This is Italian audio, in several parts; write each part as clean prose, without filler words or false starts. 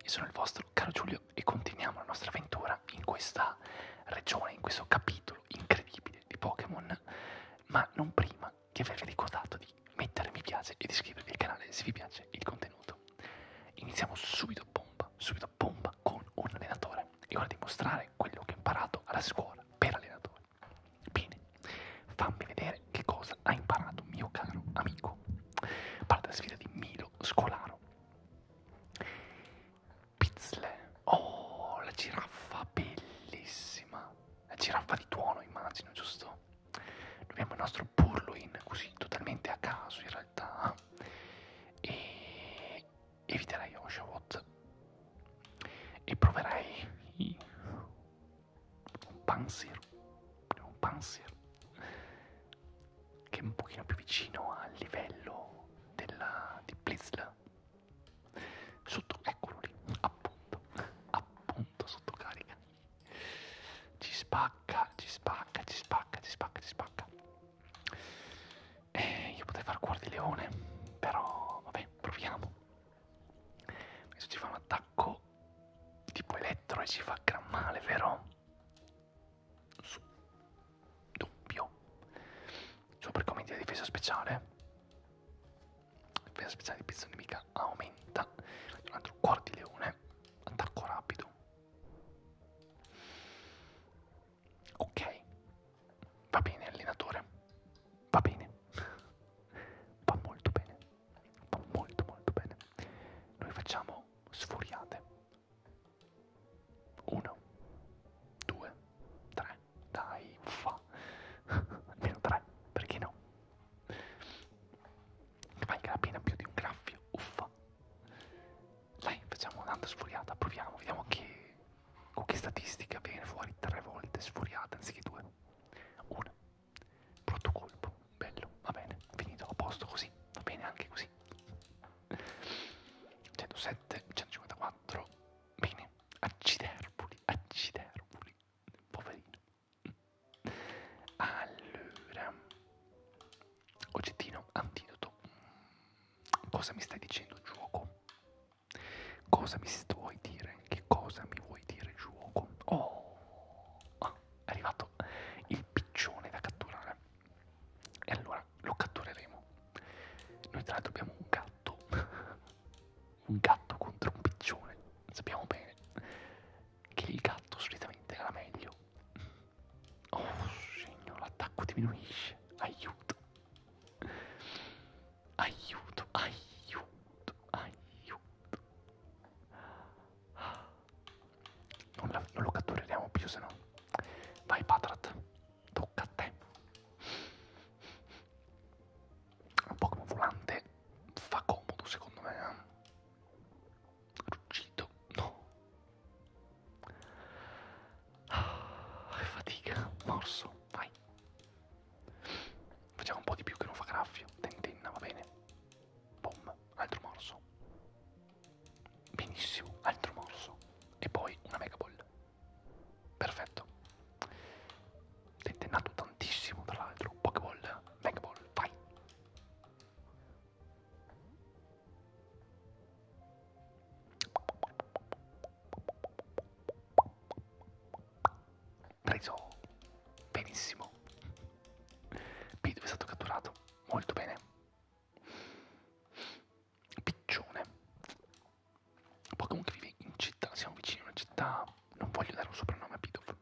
sono il vostro caro Giulio e continuiamo la nostra avventura in questa regione, in questo capitolo incredibile di Pokémon, ma non prima di avervi ricordato di mettere mi piace e di iscrivervi al canale se vi piace il contenuto. Iniziamo subito bomba con un allenatore e ora dimostrare quello che ho imparato alla scuola per allenatore. Bene, fammi vedere che cosa ha imparato mio caro amico. Parte la sfida di Milo Scolaro. Pizzle. Oh, la giraffa, bellissima. La giraffa di tuono, immagino, giusto? Abbiamo il nostro Purloin, così, totalmente a caso, in realtà. E eviterei Oshawott. E proverei un Panzer. Un Panzer. Che è un pochino più vicino al livello di Blitzle. Sotto, eccolo lì, appunto sotto carica. Ci spacca. Io potrei far cuor di leone, però vabbè, proviamo. Adesso ci fa un attacco tipo elettro e ci fa gran male, vero? Su, doppio. Super commenti di difesa speciale. Difesa speciale di pizza nemica aumenta. Un altro cuor di leone. Attacco rapido. Ok. Va bene, allenatore. Va bene. Va molto bene. Va molto bene. Noi facciamo sfuriate. 1, 2, 3. Dai, uffa. Almeno 3, perché no? Valga la pena più di un graffio, uffa. Dai, facciamo un'altra sfuriata, proviamo, vediamo che con che statistica viene fuori 3 volte sfuriata anziché 2. 1. Brutto colpo, bello, va bene, finito, a posto così, va bene anche così. 107, 154, bene, acciderbuli, poverino. Allora, oggettino antidoto. Cosa mi stai dicendo, gioco? Cosa mi vuoi dire? Che cosa mi vuoi dire, gioco? Oh, è arrivato il piccione da catturare. E allora lo cattureremo. Noi tra l'altro abbiamo un gatto. Un gatto contro un piccione. Sappiamo bene che il gatto solitamente era meglio. Oh, signore, l'attacco diminuisce. Aiuto. Aiuto. Non lo cattureremo più, se no. Vai, Patrat. Tocca a te. Un Pokémon volante fa comodo, secondo me. Ruggito. No. Fatica. Morso. Vai. Facciamo un po' di più che non fa graffio. Tentenna, va bene. Boom. Altro morso. Benissimo. Altro morso. E poi una Mega Ball. Perfetto. Tentennato tantissimo, tra l'altro. Pokéball, Mega Ball, vai. Preso. Benissimo. Pido è stato catturato. Molto bene. Piccione. Pokémon che vive in città. Siamo vicini a una città. Non voglio dare un soprannome a Pidove.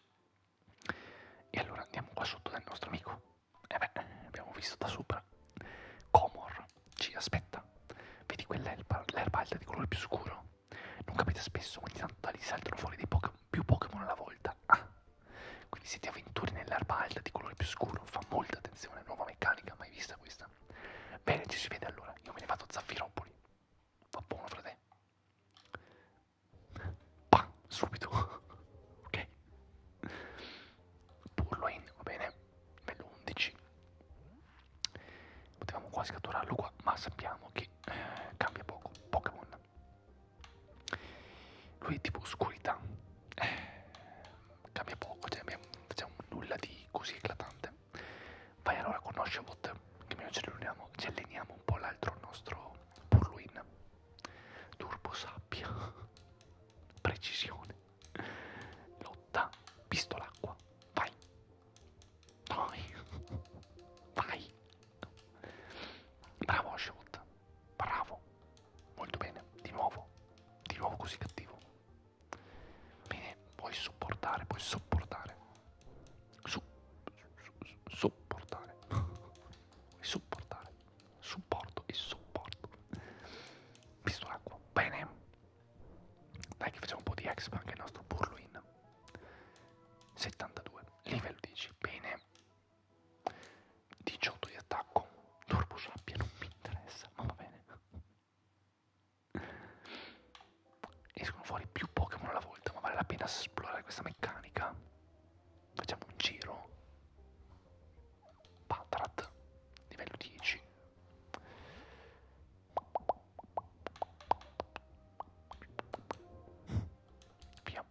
E allora andiamo qua sotto dal nostro amico. E beh, abbiamo visto da sopra. Comor ci aspetta. Vedi quell'erba alta di colore più scuro? Non capita spesso, ogni tanto da lì saltano fuori dei più Pokémon alla volta. Ah, quindi se ti avventuri nell'erba alta di colore più scuro, fa molta attenzione, nuova meccanica, mai vista questa? Bene, ci si vede allora, io me ne vado a Zaffiropoli. Va buono, frate. Pam, subito. Ok. Purloin, va bene. Bello 11. Potevamo quasi catturarlo qua, ma sappiamo che cambia poco. Pokémon. Lui è tipo oscurità. Cambia poco, cioè facciamo nulla di così eclatante. Vai allora con Oshawott, che meno ci alleniamo un po' l'altro nostro Purloin. Turbo sabbia. così cattivo. Bene, puoi sopportare, puoi sopportare. Sopportare. Puoi sopportare. Supporto e sopporto. Visto l'acqua. Bene. Dai che facciamo un po' di exp anche il nostro Purloin. 72. Livello 10. Bene. 18 di attacco. Turbo sabbia non mi interessa, ma va bene. Escono fuori più Pokémon alla volta, ma vale la pena esplorare questa meccanica. Facciamo un giro. Patrat, livello 10. Via.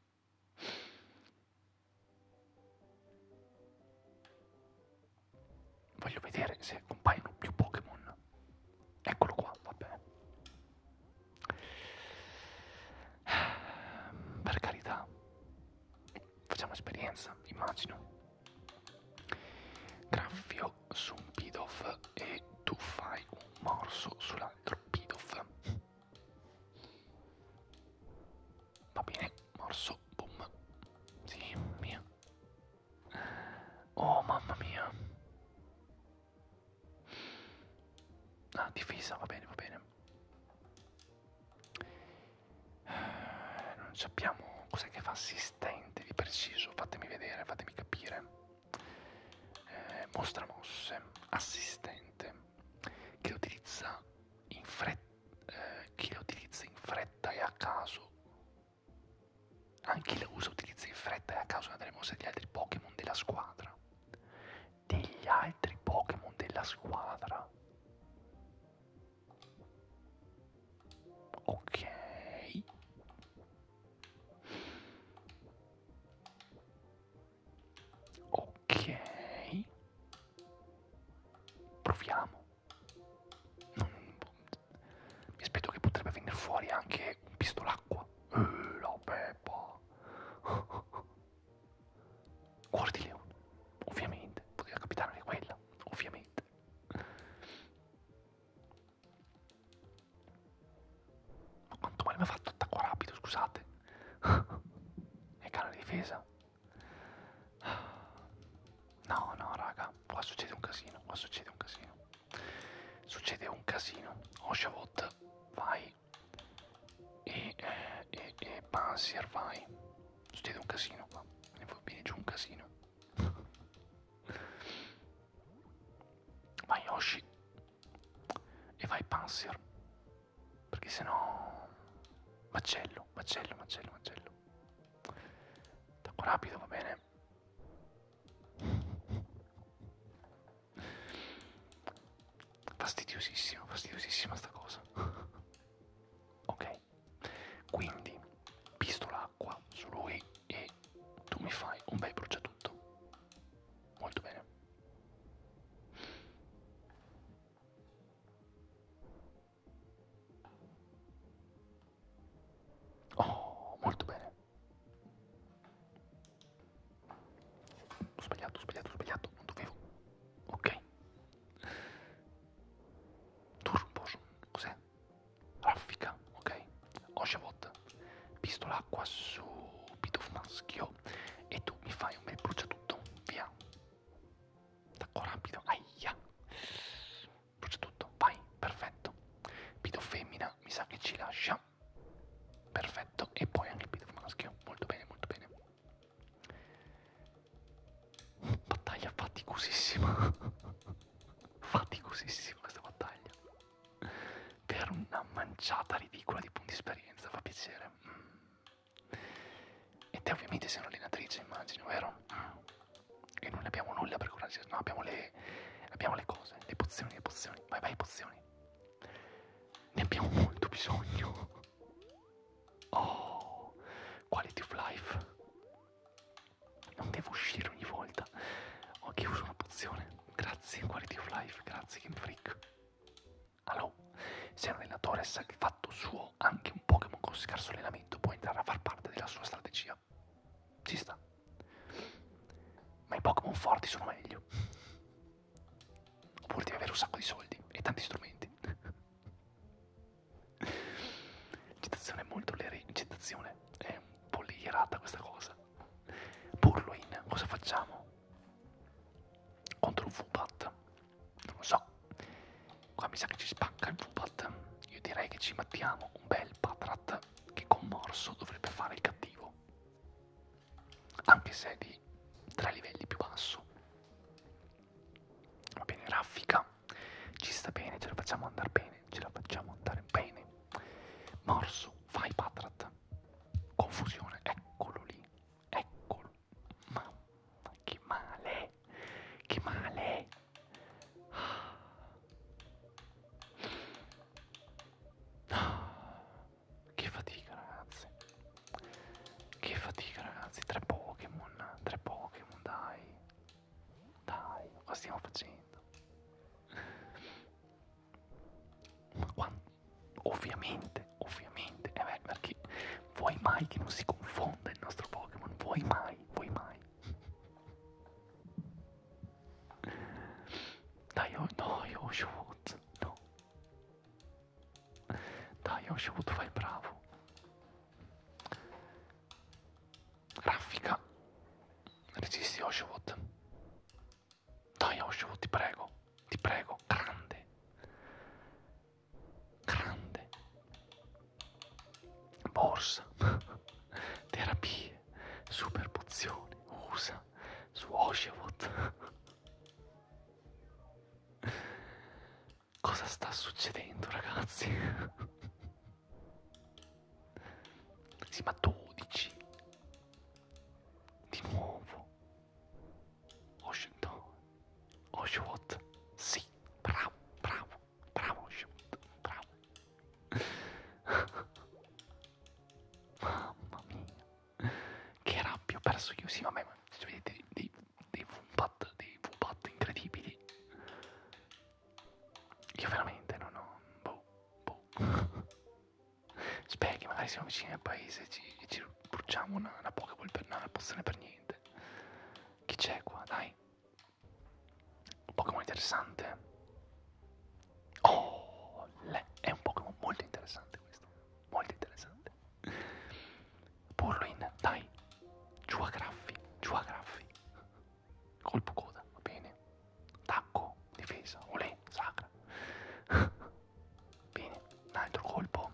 Voglio vedere se compaiono più Pokémon. Eccolo qua, vabbè. Per carità. Facciamo esperienza, immagino. Graffio su un Pidove e tu fai un morso sull'altro Pidove. Va bene, morso, boom. Sì, mia. Oh, mamma mia. Ah, difesa, va bene, va bene. Non sappiamo cos'è che fa assistente di preciso, fatemi vedere, fatemi capire. Mostra mosse, assistente, che utilizza in fretta, chi la utilizza in fretta e a caso. Anche chi la usa utilizza in fretta e a caso una delle mosse degli altri Pokémon della squadra. Degli altri Pokémon della squadra. Ok. Ok. Proviamo. Mi aspetto che potrebbe venire fuori anche un pistolacqua. La peppa. Guardileon. Ovviamente. Poteva capitare anche quella. Ovviamente. Ma quanto male mi ha fatto attacco rapido, scusate. È canale difesa. No, no, raga. Qua succede un casino. Qua succede un casino. Succede un casino. Oshawott, vai. E Pansier, vai. Succede un casino qua. Ne viene giù un casino. Vai Yoshi. E vai Pansier. Perché sennò... Macello, macello, macello, macello. Attacco rapido, va bene. Fastidiosissima sta cosa. Ok, quindi pistola acqua su lui e tu mi fai un bel bruciatutto. Molto bene. Oh, molto bene. Ho sbagliato, non dovevo. Ok. Turbo, cos'è? Raffica, ok. Oshawott, pistola acqua su Pidove maschio e tu mi fai un bel bruciatutto, via. Attacco rapido, aia. Bruciatutto, vai, perfetto. Pidove femmina, mi sa che ci lascia. Perfetto, e poi anche il Pidove maschio, molto bene, molto bene. Battaglia faticosissima. Faticosissima questa battaglia. Per una manciata ridicola di punti esperienza, fa piacere. E te ovviamente sei un'allenatrice, immagino, vero? E non abbiamo nulla per curarci, no, abbiamo le cose, le pozioni, le pozioni. Vai, vai, pozioni. Ne abbiamo molto bisogno. Oh, quality of life. Non devo uscire ogni volta. Ok, uso una pozione. Grazie, quality of life, grazie Game Freak. Allora, se un allenatore sa il fatto suo, anche un Pokémon con scarso allenamento può entrare a far parte della sua strategia. Ci sta. Ma i Pokémon forti sono meglio. Oppure devi avere un sacco di soldi e tanti strumenti. Citazione molto attacca il Woobat, io direi che ci mettiamo un bel Patrat che con morso dovrebbe fare il cattivo, anche se è di 3 livelli più basso. Va bene, raffica, ci sta bene, ce la facciamo andare bene, ce la facciamo andare bene. Morso, fai Patrat. Confusione, eccolo lì, eccolo. Mamma, che male, che male. Che fatica ragazzi, che fatica ragazzi, 3 Pokémon, dai, dai, cosa stiamo facendo? Ma quando? Ovviamente, beh, perché vuoi mai che non si confonda il nostro Pokémon? Vuoi mai, vuoi mai? Dai, oh, no, io ho Shoot, no. Dai, ho Shoot, fai il bravo. Raffica, resisti Oshawott. Dai Oshawott, ti prego, grande, grande. Borsa, terapie, super pozioni, usa su Oshawott. Cosa sta succedendo ragazzi? Sì, ma 12. Di nuovo. Oshawott. Sì, bravo, bravo, bravo Oshawott, bravo. Mamma mia. Che rabbia ho perso io. Sì, vabbè, ma vedete dei Woobat incredibili. Io veramente non ho... boh. Spera che magari siamo vicini al paese e ci bruciamo una Pokéball per una pozione per niente. Chi c'è qua, dai? Un Pokémon interessante. Oh, è un Pokémon molto interessante questo. Molto interessante. Purloin, dai. Giù a graffi, giù a graffi. Colpo coda, va bene. Attacco, difesa, olè, sacra. Bene, un altro colpo.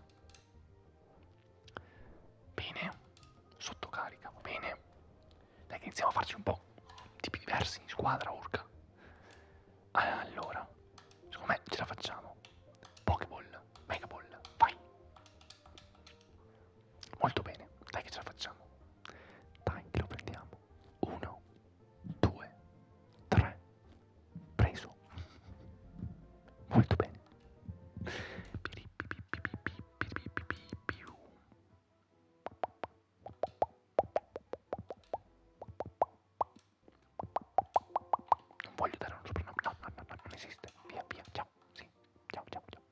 Bene, sottocarica, va bene. Dai che iniziamo a farci un po' tipi diversi in squadra, urca. Allora, secondo me ce la facciamo. Pokéball, Megaball, vai. Molto bene, dai che ce la facciamo. Dai che lo prendiamo. 1, 2, 3. Preso. Molto bene. Non voglio dare uno soprannome. No, non esiste. Via, via, ciao. Sì, ciao, ciao, ciao.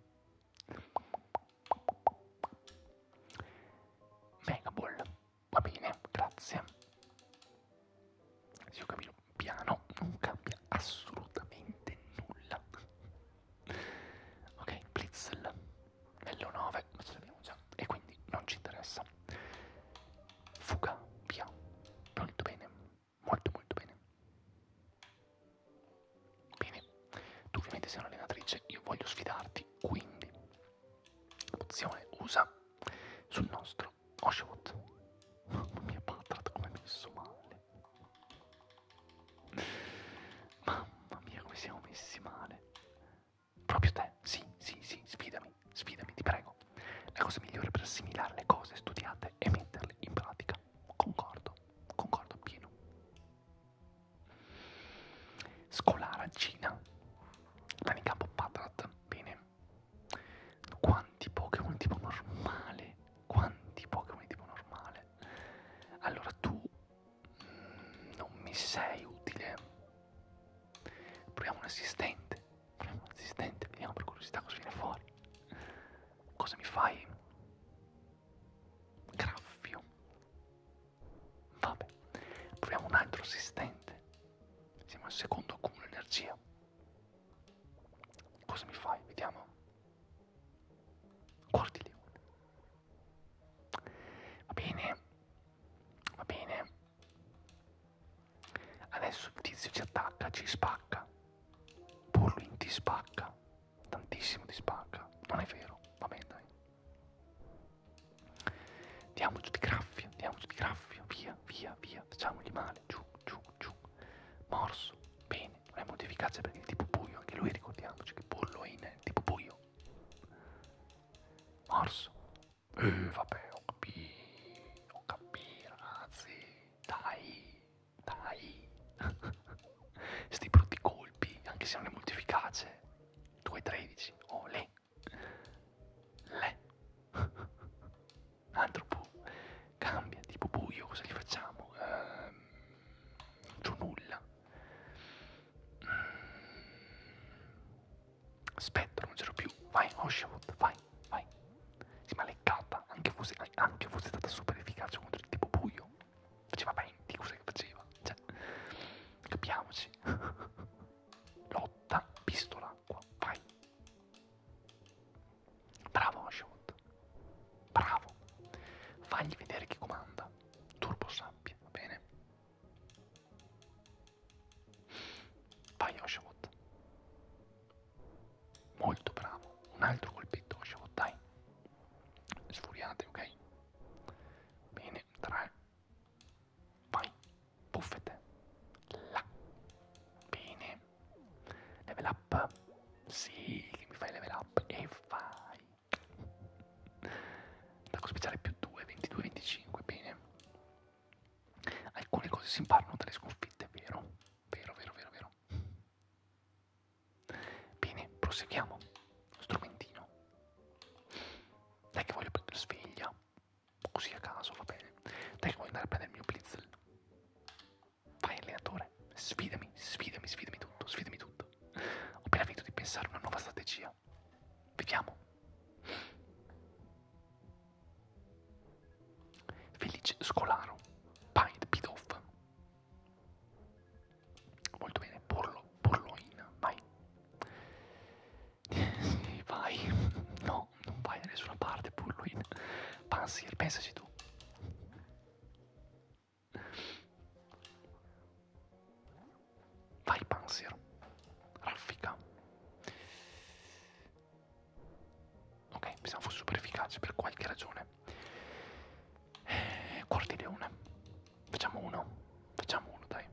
Megaball, va bene, grazie. Se io cammino piano non cambia assolutamente nulla. Ok, Blitzel, livello 9, ma ce l'abbiamo già e quindi non ci interessa. Fuga, via, molto bene, molto molto bene. Bene, tu ovviamente sei un'allenatrice, io voglio sfidarti, quindi opzione usa sul nostro Oshawott. Mamma mia, Patrat come è messo male. Mamma mia, come siamo messi male. Proprio te, sì, sfidami, ti prego. La cosa migliore per assimilare le cose studiate è metterle in pratica. Concordo appieno. Scolaragina. Lanicampo Patrat, bene. Quanti Pokémon tipo normale? Quanti Pokémon tipo normale? Allora tu non mi sei utile. Proviamo un assistente. Vediamo per curiosità cosa viene fuori. Cosa mi fai? Graffio. Vabbè, proviamo un altro assistente. Siamo al secondo accumulo energia. Cosa mi fai? Vediamo. Cordilione. Va bene. Va bene. Adesso il tizio ci attacca, ci spacca. Purloin ti spacca. Tantissimo. malissimo di spacca. Non è vero. Va bene, dai. Diamo giù di graffia, diamo giù di graffia. Via, via, via. Facciamogli male. Giù, giù, giù. Morso. Bene. Non è molto efficace perché è di tipo buio. Anche lui ricordiamoci che Purloin è tipo buio. Morso. Vabbè, ho capito, ragazzi. Dai, dai. Sti brutti colpi, anche se non è molto efficace. 2,13. Oh, le. Un altro cambia, tipo buio, cosa gli facciamo? Giù nulla. Spettro, non c'ero più. Vai, Oshawott, vai, vai. Sì, ma leccata, anche fosse stata super efficace contro il tipo buio. Faceva 20, cosa che faceva? Cioè, capiamoci. Lotta, pistola, acqua, vai. Bravo Oshawott, bravo. Fagli vedere chi comanda. Turbo sabbia, va bene? Vai Oshawott. Molto bravo. Un altro colpetto Oshawott, dai. Sfuriate, ok? Bene, 3. Vai. Buffete. Là. Bene. Level up. Sì, che mi fai level up. E vai. Attacco speciale più 2, 22, 25, bene. Alcune cose si imparano dalle sconfitte, vero? Vero, vero, vero, vero. Bene, proseguiamo. Strumentino. Dai che voglio prendere sveglia. Così a caso, va bene. Dai che voglio andare a prendere il mio blitz. Vai allenatore, sfidami, sfidami, sfidami tutto, sfidami tutto. Ho appena finito di pensare una nuova strategia. Vediamo. Felice Scolaro. Pied Beat Off. Molto bene, Purloin, vai. Sì, vai. No, non vai da nessuna parte, Purloin. Pansier, pensaci tu. Vai, Pansier. Raffica. Ok, pensavo fosse super efficace per qualche ragione. Cuor di leone. Facciamo uno, dai.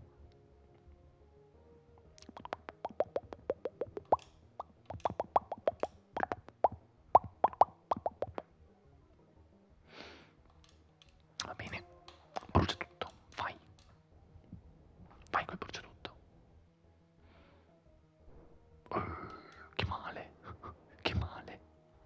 Va bene, brucia tutto, vai. Vai col brucia tutto. Che male, che male.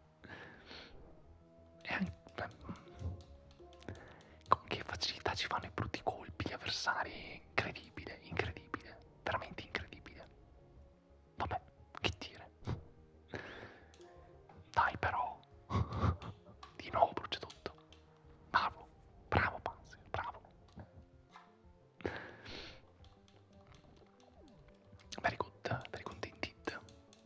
Con che facilità ci fanno i brutti colpi gli avversari. Incredibile, incredibile, veramente incredibile. Vabbè, che dire. Dai però. Di nuovo brucia tutto. Bravo, bravo Panzer, bravo. Very good indeed.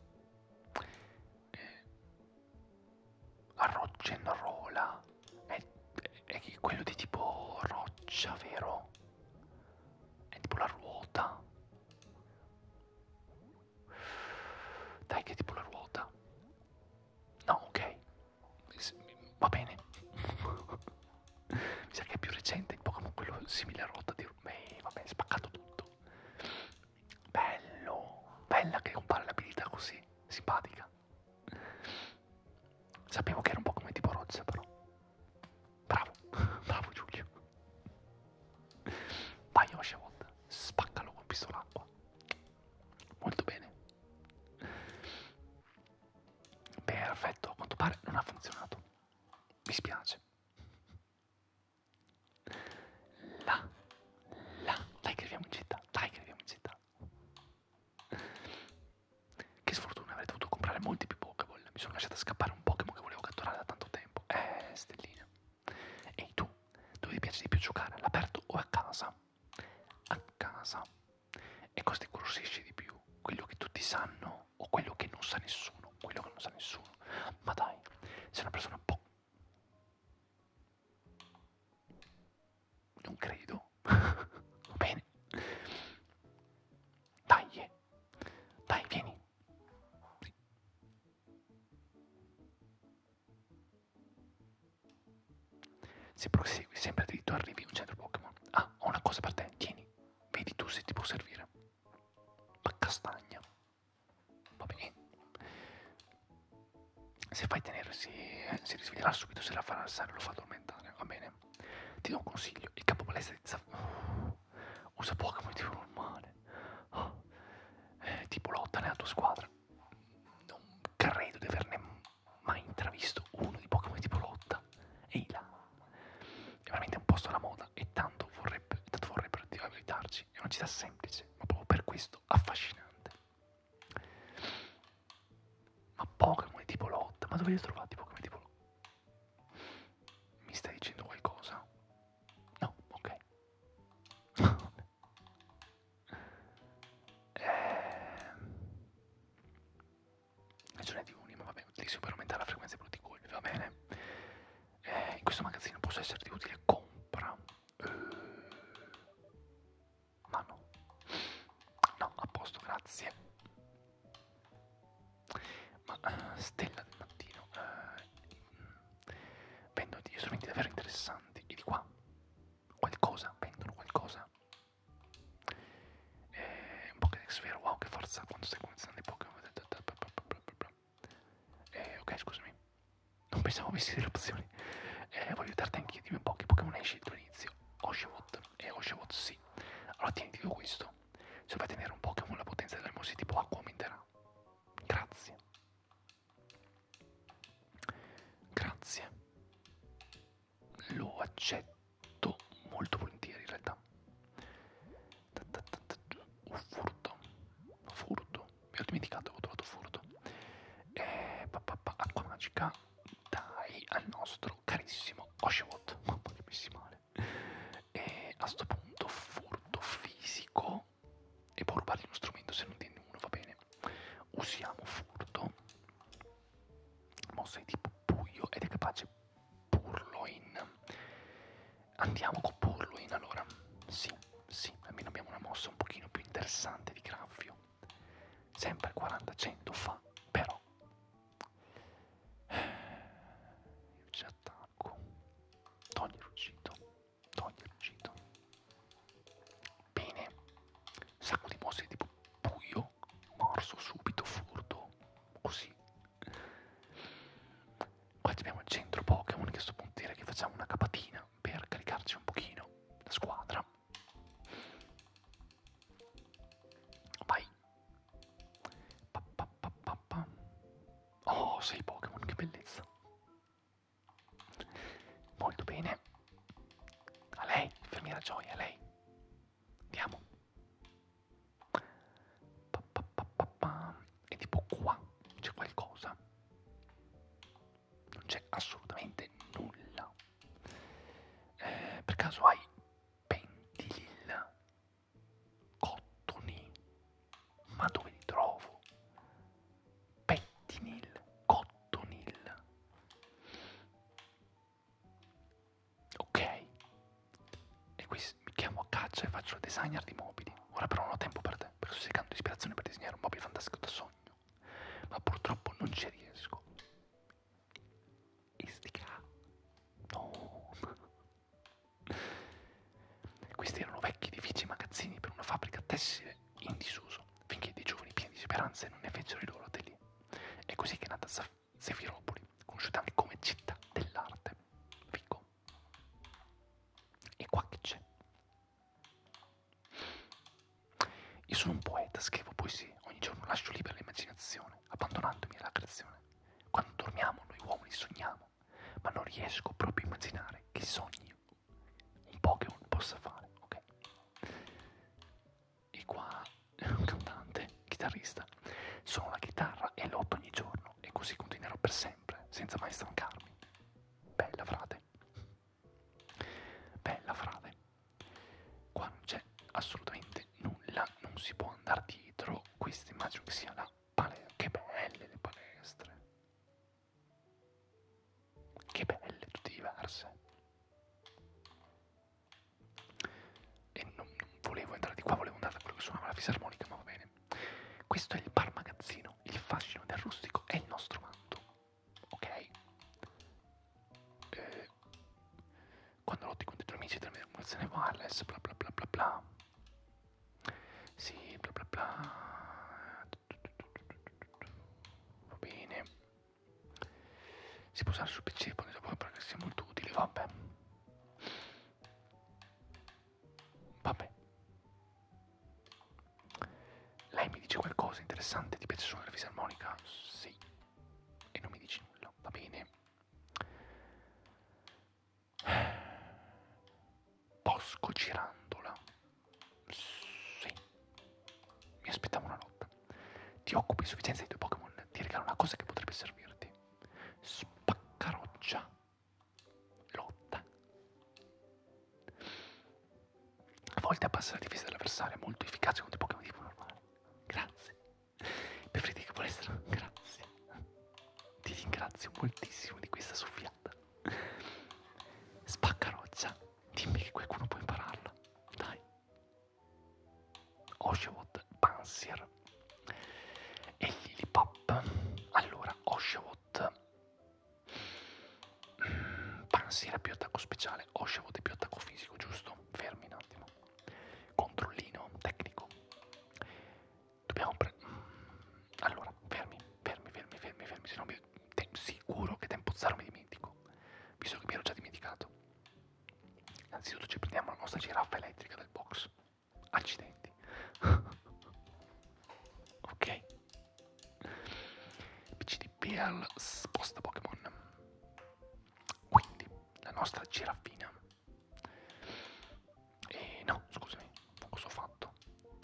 A Rock'n'Rolla è quello di tipo roccia, vero? È tipo la ruota. Dai che è tipo la ruota. No, ok. Va bene. Mi sa che è più recente il Pokémon, quello simile a ruota di... Beh, vabbè, spaccato tutto. Bello. Bella che compare l'abilità così. Simpatica. Sapevo che era un po' come tipo roccia, però. Bravo. Bravo Giulio. Vai Oshawott. Spaccalo con pistolacqua. Molto bene. Perfetto, a quanto pare non ha funzionato. Mi spiace. Là, dai che arriviamo in città, dai che arriviamo in città. Che sfortuna, avrei dovuto comprare molti più Pokéball. Mi sono lasciata scappare un Pokémon che volevo catturare da tanto tempo. Stellina. Ehi tu, dove ti piace di più giocare? All'aperto o a casa? A casa. E cosa ti incuriosisce di più? Quello che tutti sanno o quello che non sa nessuno? Quello che non sa nessuno. Ma dai, sei una persona un po'... Non credo. Va bene. Dai, dai, vieni. Se prosegui sempre dritto arrivi a un centro Pokémon. Ah, ho una cosa per te, tieni. Vedi tu se ti può servire. Ma castagna. Va bene. Se fai tenere si risveglierà subito, se la farà alzare lo fa addormentare, va bene. Ti do un consiglio, il capo palestra di usa Pokémon tipo normale. Oh, tipo lotta nella tua squadra. Non credo di averne mai intravisto uno di Pokémon tipo lotta. Ehi là. È veramente un posto alla moda e tanto vorrebbero aiutarci. È una città semplice, ma proprio per questo affascinante. Ma Pokémon tipo lotta? Ma dove li ho trovati Pokémon tipo lotta? Mi stai dicendo qualcosa? No, ok. Ragione di Uni, ma vabbè, utilizzo per aumentare la frequenza dei brutti colpi, va bene. In questo magazzino posso esserti utile, compra. Ma no. No, a posto, grazie. Ma Stella del mattino. Vendono degli strumenti davvero interessanti. E di qua? Qualcosa? Vendono qualcosa? Un Pokédex vero, wow, che forza quando stai comenzando i Pokémon. Ok, scusami. Non pensavo avessi delle opzioni. Voglio aiutarti anch'io, dimmi un po' che Pokémon hai scelto all'inizio. Oshawott e Oshawott sì. Allora tieni, dico questo. Se vai a tenere un Pokémon la potenza delle mosse tipo acqua aumenterà. Grazie. Grazie. Lo accetto molto volentieri in realtà. Furto. Furto. Mi ho dimenticato, avevo trovato furto. Acqua magica. Dai al nostro carissimo Oshawott. Mamma che messi male. E a sto punto furto fisico. E può rubargli uno strumento se non tiene uno, va bene. Usiamo furto. Mossa di tipo buio ed è capace Purloin. Andiamo con Purloin allora. Sì, sì, almeno abbiamo una mossa un pochino più interessante di Graffio. Sempre 40-100 fa, però. Io ci attacco. Togli il ruggito. Togli il ruggito. Bene. Sacco di mosse tipo buio. Morso subito, furto. Così. Qua abbiamo il centro Pokémon che a sto punto direi che facciamo una capatina per caricarci un pochino la squadra. Vai. Oh, 6 Pokémon, che bellezza. Molto bene. A lei, infermiera Gioia, a lei. Andiamo. E tipo qua c'è qualcosa. Non c'è assolutamente nulla. Per caso hai Pentilil? Cottony? Ma dove li trovo? Pettinil, Cottonil. Ok. E qui mi chiamo a caccia e faccio il designer di mobili. Ora però non ho tempo per te, perché sto cercando ispirazione per disegnare un mobile fantastico da sogno. Ma purtroppo non ci riesco. Istica. No. Questi erano vecchi edifici e magazzini per una fabbrica tessile in disuso, finché dei giovani pieni di speranze non ne fecero i loro atelier. È così che è nata Zefiropoli, conosciuta anche come città dell'arte. Fico. E qua che c'è? Io sono un poeta, scrivo poesie, ogni giorno lascio libera l'immaginazione, abbandonandomi alla creazione. Quando dormiamo noi uomini sogniamo, ma non riesco proprio a immaginare che sogni un Pokémon possa fare, ok? E qua un cantante, chitarrista. Sono la chitarra e lotto ogni giorno e così continuerò per sempre, senza mai stancarmi. Bella frate. Bella frate. Qua non c'è assolutamente nulla, non si può andare dietro. Questa immagino che sia la palestra. Che belle le palestre. Che belle, tutte diverse. E non volevo entrare di qua, volevo andare da quello che suonava la fisarmonica, ma va bene. Questo è il bar magazzino, il fascino del rustico è il nostro manto, ok? yes, bla bla bla bla bla. Sì, bla bla bla. Va bene. Si può usare sul PC, poi dopo perché sia molto utile, vabbè. Vabbè. Lei mi dice qualcosa interessante, ti piace suonare la fisarmonica? Sì. E non mi dici nulla, va bene. Bosco Girandola. Sì. Mi aspettavo una lotta. Ti occupi in sufficienza dei tuoi Pokémon, ti regalo una cosa che potrebbe servirti. Spaccaroccia. Lotta. A volte abbassa la difesa dell'avversario, molto efficace contro i Pokémon tipo normale. Grazie. Preferite che palestra? Grazie. Ti ringrazio moltissimo di questa soffiata. Spaccaroccia. Dimmi che qualcuno può impararla. Dai. Oshawott, Pansier e Lillipop. Allora, Oshawott. Pansier è più attacco speciale, Oshawott è più attacco fisico, giusto? Fermi un attimo. Controllino tecnico. Dobbiamo allora, fermi, se no sicuro che tempo zero mi dimentico, visto che mi ero già dimenticato. Innanzitutto ci prendiamo la nostra giraffa elettrica del box. Accidenti. Ok. PC di Pearl sposta Pokémon. Quindi, la nostra giraffina. No, scusami, cosa ho fatto?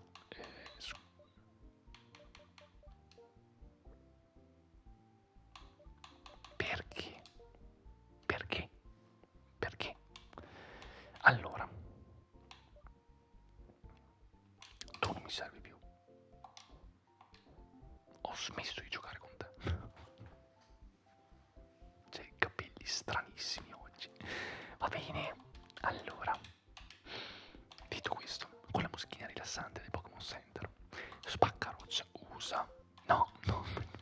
Perché? Perché? Perché? Allora, tu non mi servi più. Ho smesso di giocare con te. C'hai i capelli stranissimi oggi. Va bene, allora, detto questo, con la musichina rilassante del Pokémon Center, Spaccaroccia usa... No, no.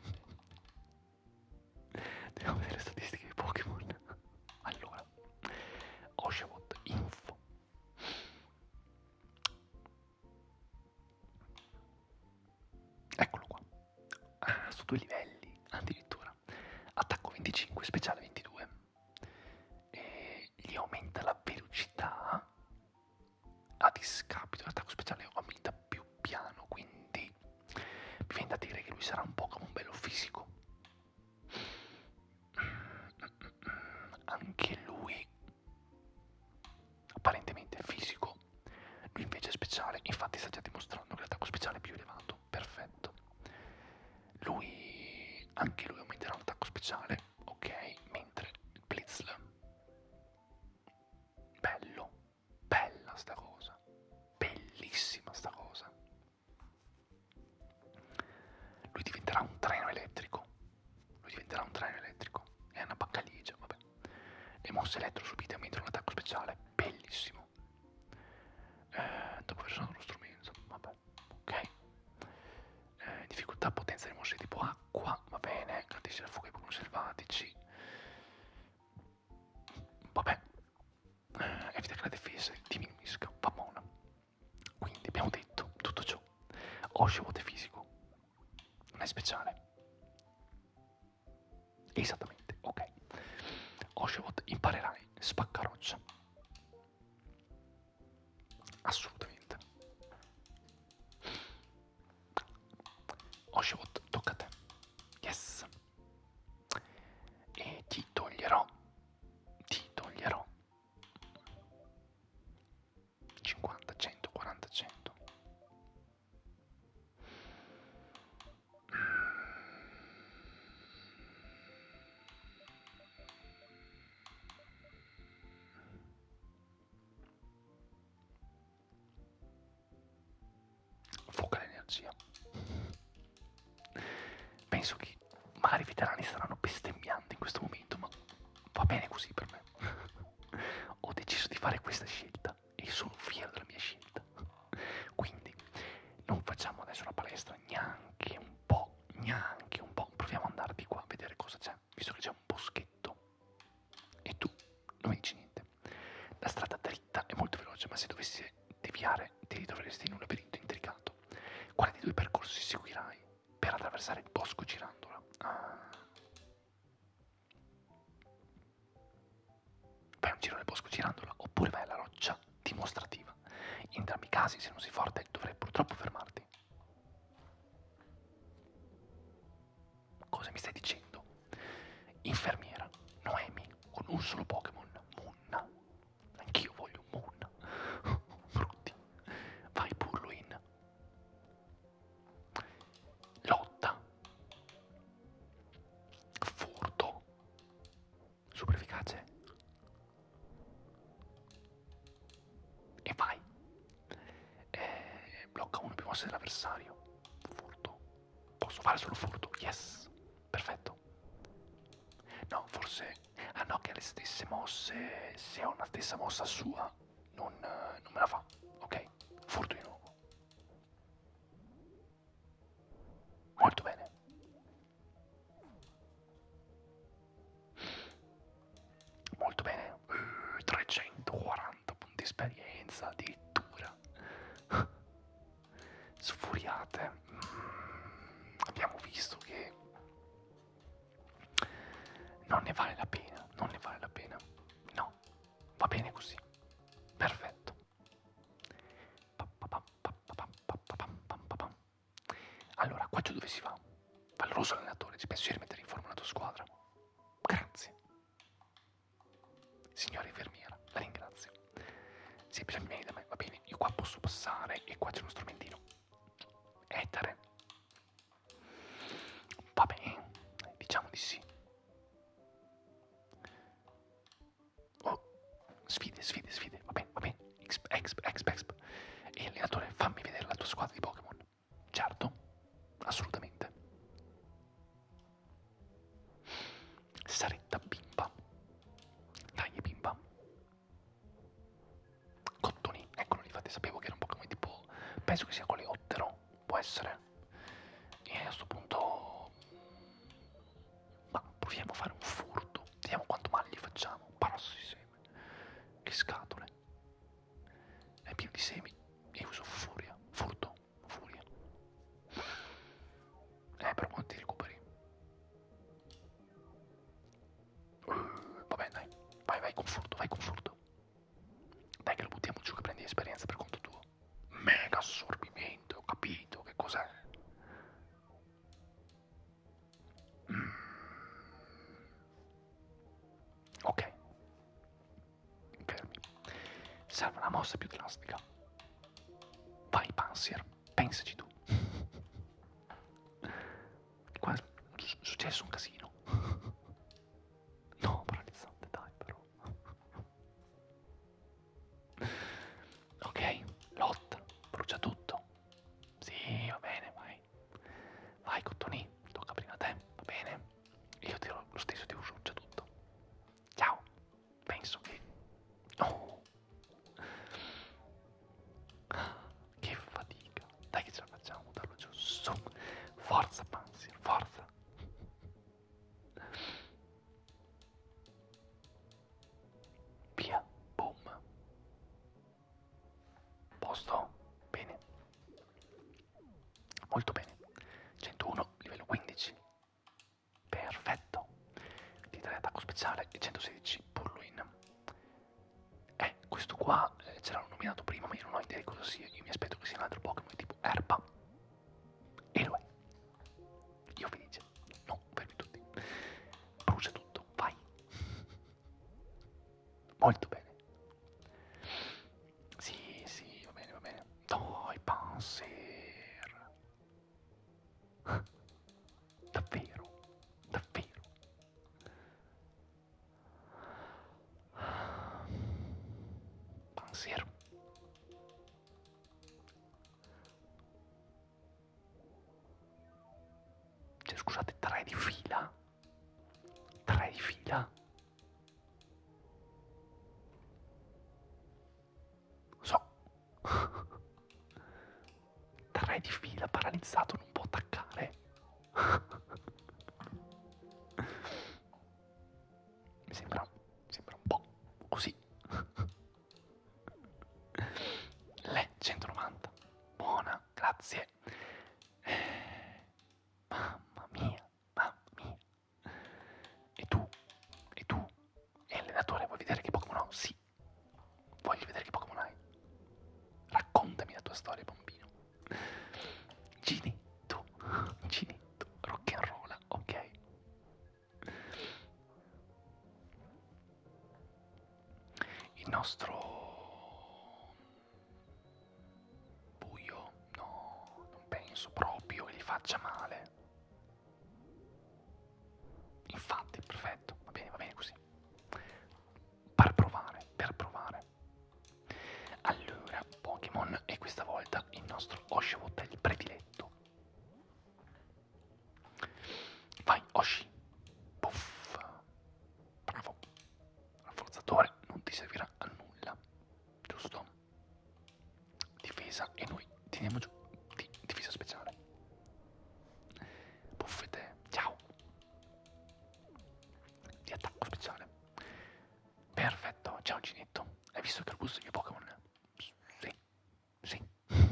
Devo vedere le statistiche di Pokémon. Allora, Oshawott Info. Eccolo qua. Ah, su 2 livelli, addirittura. Attacco 25, speciale 22. E gli aumenta la velocità a discapito dell'attacco speciale, aumenta più piano, quindi mi viene da dire che lui sarà un Pokémon bello fisico. Anche lui apparentemente fisico, lui invece è speciale, infatti sta già dimostrando che l'attacco speciale è più elevato, perfetto. Anche lui aumenterà l'attacco speciale, ok, mentre il Blitzl, bello, bella sta cosa, bellissima sta cosa. Lui diventerà un treno elettrico, è una baccaliegia, vabbè. Le mosse elettro subite aumentano l'attacco speciale, bellissimo. Dopo aver usato lo strumento, vabbè, ok. Difficoltà, potenza di mosse tipo acqua, va bene, garantisce la fuga ai Pokémon selvatici. Vabbè, evita che la difesa diminuisca, va buona. Quindi abbiamo detto tutto ciò. Oshawott è fisico, non è speciale. Esattamente, ok. Oshawott imparerai spaccaroccia. Assolutamente. Oshawott, tocca a te. Yes. E ti toglierò 50, 100, 40, 100. bosco girandola, oppure vai alla roccia dimostrativa. In entrambi i casi, se non sei forte, dovrai purtroppo fermarti. Cosa mi stai dicendo? Infermiera, Noemi, con un solo Pokémon, Moon. Anch'io voglio un Moon. Brutti. Vai, Purloin. Lotta. Furto. Super efficace. E vai. Blocca uno più mosse dell'avversario. Furto. Posso fare solo furto? Yes. Perfetto. No, forse... Ah no, che ha le stesse mosse... Se ho una stessa mossa sua, non me la fa. Ok, furto di nuovo. Molto bene. Molto bene. 340 punti esperienza, addirittura. Sfuriate. Abbiamo visto che non ne vale la pena, non ne vale la pena. No, va bene così. Perfetto. Allora, qua giù dove si va? Valoroso allenatore, ci penso di rimettere in forma la tua squadra. Grazie. Signora infermiera, la ringrazio. Se hai bisogno da me, va bene, io qua posso passare e qua c'è uno strumentino. Etere. Va bene, diciamo di sì. Oh, sfide, sfide, sfide, va bene, va bene. Exp. E allenatore, fammi vedere la tua squadra di Pokémon. Certo, assolutamente. Saretta bimba. Dai, bimba. Cottoni, eccolo lì, infatti sapevo che era un Pokémon tipo... Penso che sia coleottero, può essere. E a questo punto... Ma proviamo a fare un furto. Vediamo quanto male gli facciamo. Parasso di seme. Che scatole. È pieno di semi. E uso furia. Furto. Furia. Però quando ti recuperi? Vabbè, dai. Vai con furto, vai con furto. Dai che lo buttiamo giù che prendi esperienza per conto tuo. Mega assorbimento, ho capito. Che cos'è? Ok. Fermi. Serve una mossa più drastica. Vai, Pansier. Pensaci tu. Qua è successo un casino. No, paralizzante, dai, però. Ok, lotta, brucia tutto. Sì, va bene, vai. Vai, Cottoni, tocca prima a te, va bene? Io tiro lo stesso, ti brucia tutto. Ciao. Penso che... Oh. Che fatica. Dai che ce la facciamo, buttarlo giù. Su. Forza, Pansier, forza. Via. Boom. Posto. Bene. Molto bene. 101, livello 15. Perfetto. Di 3 attacco speciale e 116 Purloin. Questo qua ce l'hanno nominato prima, ma io non ho idea di cosa sia. Io mi aspetto che sia un altro Pokémon tipo Erba. E lo è. Io felice. No, fermi tutti. Brucia tutto, vai. Molto bene. Sì, va bene, va bene. Dai, Panzer. Davvero, davvero. Panzer. Cioè, scusate, 3 di fila? 3 di fila? So. 3 di fila, paralizzato, non può attaccare. Mi sembra un po' così. Le 190. Buona, grazie. Mamma mia, mamma mia. E tu, e allenatore, vuoi vedere che Pokémon ho? Sì, nostro buio? No, non penso proprio che gli faccia male. Infatti, perfetto, va bene così. Per provare, per provare. Allora, Pokémon, e questa volta il nostro Oshawott è il prediletto. Vai, Oshi. Puff. Bravo. Rafforzatore non ti servirà a nulla, giusto? Difesa, e noi teniamo giù di difesa speciale. Buffete, ciao. Di attacco speciale. Perfetto, ciao Ginetto. Hai visto che ho boost dei miei Pokémon? Sì, sì.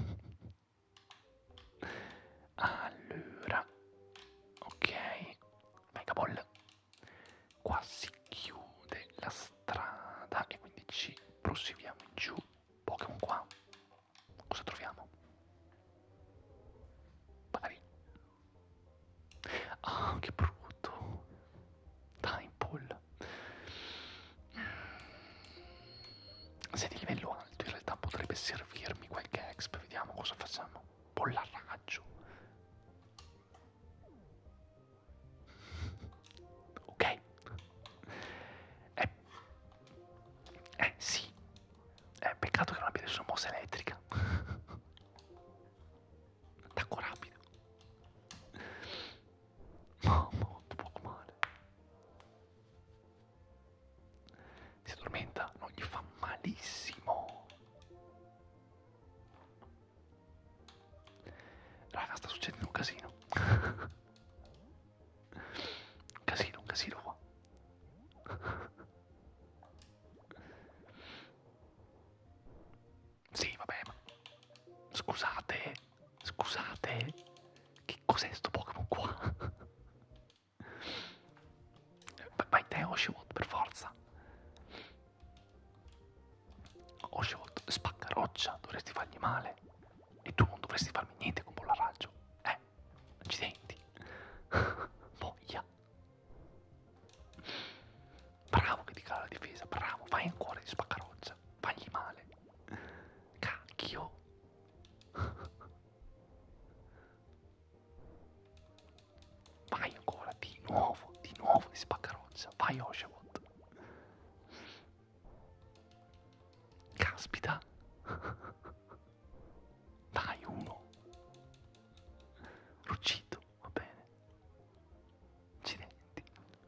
Allora, ok, Mega Ball. Qua si chiude la strada e quindi ci proseguiamo in giù. Pokémon qua. Cosa troviamo? Magari. Ah, che brutto. Time Ball. Se di livello alto in realtà potrebbe servirmi qualche exp. Vediamo cosa facciamo. Bolla a raggio. Ok. Sì. Peccato che non abbia nessuna mossa elettrica. Attacco rapido. Mamma, molto poco male. Si addormenta, non gli fa malissimo. Raga, sta succedendo un casino. Un casino qua. Sì, vabbè, ma scusate, scusate, che cos'è sto Pokémon qua? Vai te, Oshawott, per forza. Oshawott, spacca roccia, dovresti fargli male. E tu non dovresti farmi niente con bolla raggio. Accidenti. Boia. Bravo che ti cala la difesa, bravo, vai ancora di spacca roccia. Fagli male. Cacchio. Vai ancora, di nuovo di spaccaroccia. Vai Oshawott. Caspita. Dai, uno. Ruggito, va bene. Accidenti.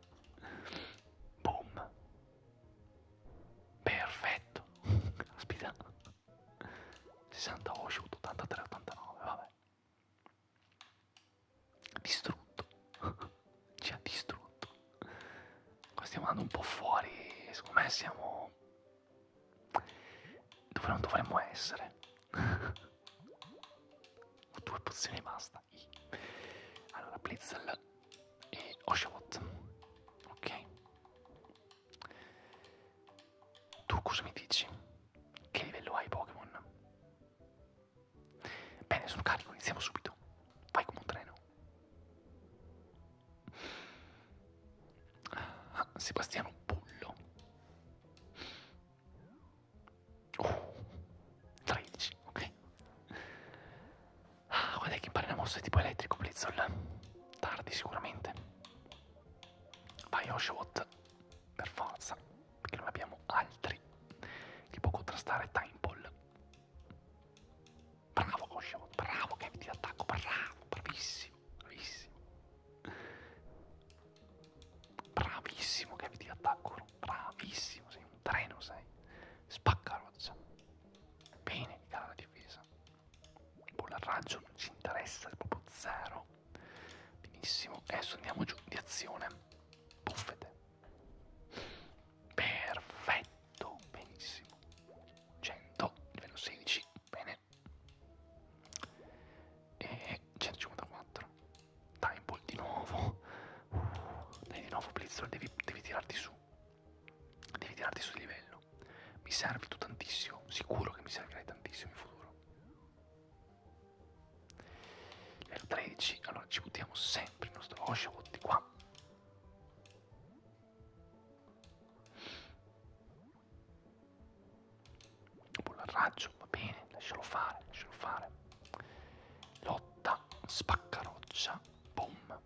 Boom. Perfetto. Caspita. 60 Oshawott, 83, 89, vabbè. Distrutto. Ci ha distrutto. Qua stiamo andando un po' fuori. Secondo me siamo dove non dovremmo essere. Ho 2 pozioni e basta. Allora, Blitzel e Oshawott. Ok. Tu cosa mi dici? Che livello hai Pokémon? Bene, sono carico, iniziamo subito. Vai come un treno. Sebastiano Pullo. 13, ok. Guarda che impari una mossa tipo elettrico, Blizzol. Tardi sicuramente. Vai Oshawott, per forza, perché non abbiamo altri che può contrastare Time Ball. Bravo Oshawott, bravo che eviti l'attacco, bravo, bravissimo, bravissimo. Bravissimo che eviti l'attacco, bravissimo, sei un treno, sei. Spacca roccia. Bene, mi cala la difesa. Bolla al raggio non ci interessa, è proprio zero. Benissimo, adesso andiamo giù di azione. Buffete. Perfetto, benissimo. 100, livello 16, bene. E 154. Time Ball di nuovo. Dai di nuovo Blizzard, devi tirarti su. Devi tirarti su di livello. Mi servi tu tantissimo, sicuro che mi servirai tantissimo in futuro. Livello 13, allora ci buttiamo sempre il nostro Oshawott di qua. raggio, va bene, lascialo fare, lascialo fare. Lotta, spaccaroccia, boom.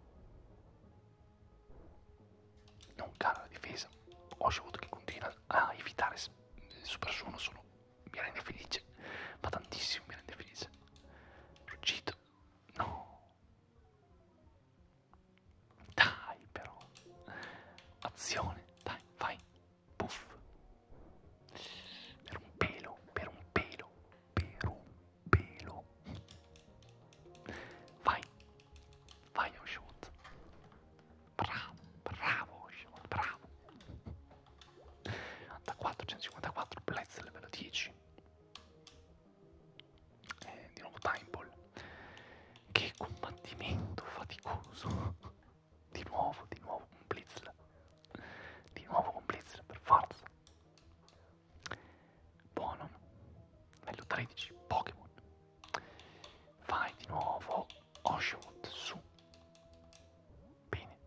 Non cala la difesa. Oshawott che continua a evitare il super suono solo mi rende felice, ma tantissimo mi rende felice. Ruggito, no. Dai però. Azione, dai, vai. Puff. Per un pelo, per un pelo, per un pelo. Vai, vai Oshawott. Bravo, bravo Oshawott, bravo. 94, 154, Blitz livello 10. Di nuovo Time Ball. Che combattimento faticoso. Di nuovo con Blitzle. Di nuovo con Blitzle, per forza. Buono. Livello 13, Pokémon. Vai di nuovo, Oshawott, su. Bene.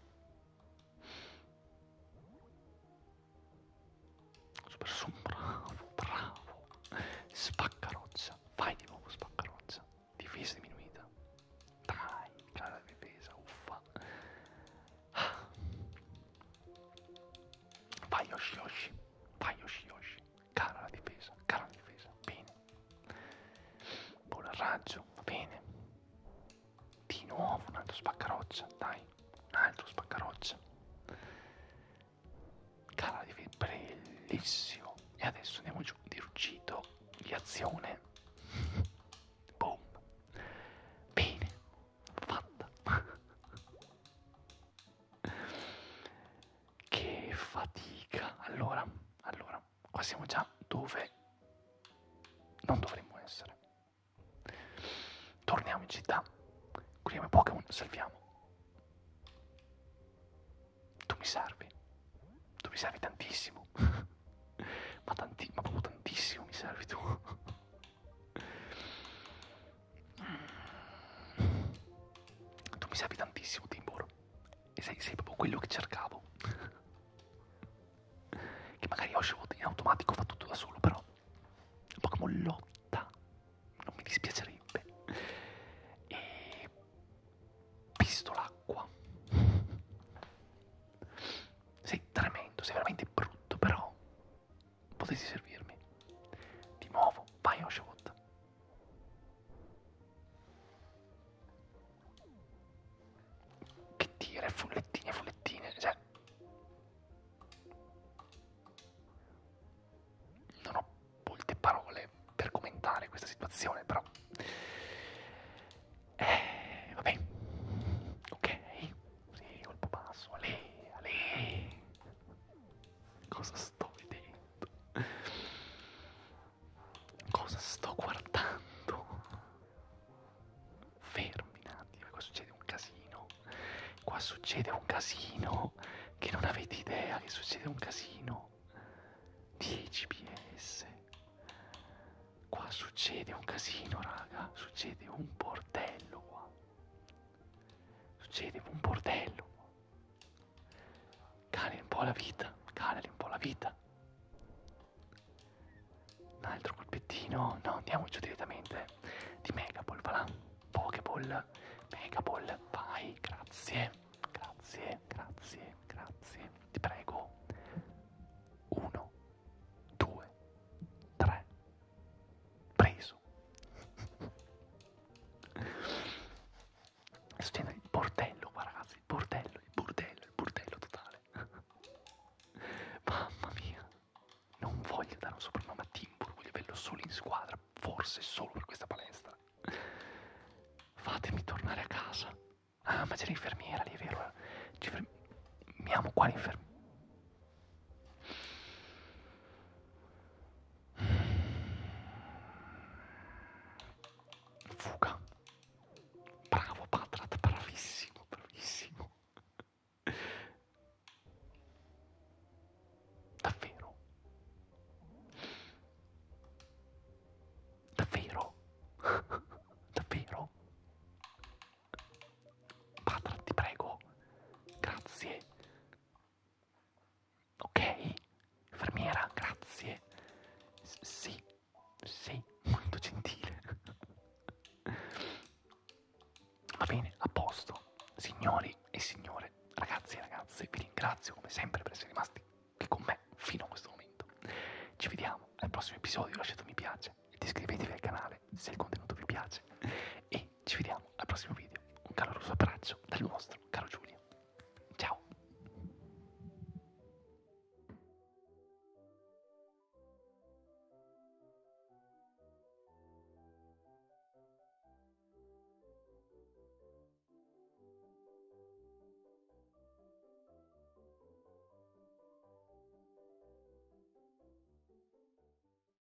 Super su, bravo, bravo. Spaccaroccia. Vai di nuovo, spaccaroccia. Difesa diminuita. Dai, cara difesa, uffa. Vai Yoshi Yoshi. Vai Yoshi Yoshi. Cara la difesa, bene. Bola a raggio, va bene. Di nuovo un altro spaccaroccia, dai. Un altro spaccaroccia. Cara la difesa, bellissimo. E adesso andiamo giù di ruggito, di azione. Boom. Bene, fatta. Che fatica. Allora, qua siamo già dove non dovremmo essere. Torniamo in città. Curiamo i Pokémon, salviamo. Tu mi servi tantissimo. ma proprio tantissimo mi servi tu. Tu mi servi tantissimo, Timbor. E sei proprio quello che cercavo. Che magari Oshawott in automatico fa tutto da solo, però un Pokémon lotta non mi dispiacerebbe. E pistolacqua. Sei tremendo, sei veramente brutto, però potessi servirmi. Di nuovo, vai Oshawott. Che dire, fullettine, cioè non ho molte parole per commentare questa situazione, però vabbè, ok, sì, colpo basso, ale, cosa sto vedendo? Cosa sto guardando? Fermi un attimo, qua succede un casino. Qua succede un casino che non avete idea che succede un casino. 10 PS. Qua succede un casino, raga. Succede un bordello qua. Succede un bordello. Calali un po' la vita. Calali un po' la vita. Un altro colpettino. No, andiamo giù direttamente. Di Mega Ball, va là. Pokéball. Mega Ball. Vai, grazie. Grazie, grazie, grazie. Ti prego. 1, 2, 3. Preso. Sto facendo il bordello qua, ragazzi. Il bordello totale. Mamma mia. Non voglio dare un soprannome a Timbur, voglio averlo solo in squadra. Forse solo per questa palestra. Fatemi tornare a casa. Ah, ma c'è l'infermiera lì, è vero? Ci fermiamo qua l'infermiera. Fuga. Bravo Patrat, bravissimo, bravissimo. Davvero? Davvero? Davvero? Patrat, ti prego. Grazie. ragazze, vi ringrazio come sempre per essere rimasti qui con me fino a questo momento. Ci vediamo al prossimo episodio, lasciate un mi piace ed iscrivetevi al canale se il contenuto vi piace. E ci vediamo al prossimo video. Un caloroso abbraccio dal vostro caro Giulia.